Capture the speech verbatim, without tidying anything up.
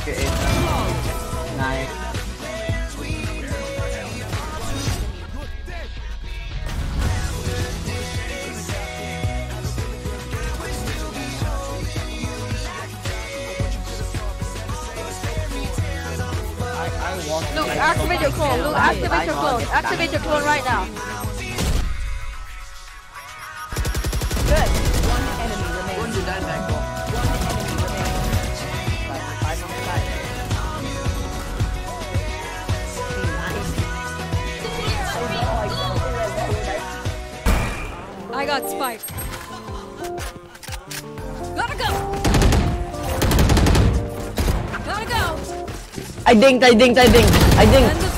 Okay, eight. Nice. Luke, activate your clone. Luke, activate your clone. Activate your clone right now. Good. One enemy remains. One to that back. One enemy remains. I got spike. Gotta go. Gotta go. I dinked, I dinked, I dinked, I dinked. End of